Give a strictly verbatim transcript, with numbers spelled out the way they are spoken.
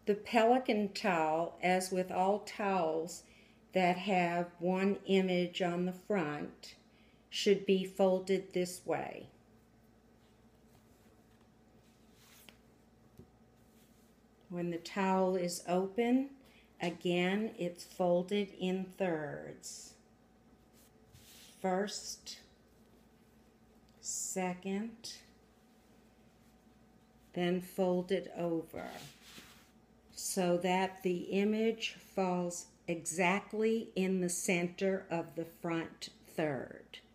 The Pelican towel, as with all towels that have one image on the front, should be folded this way. When the towel is open, again, it's folded in thirds. First, second, then fold it over so that the image falls exactly in the center of the front third.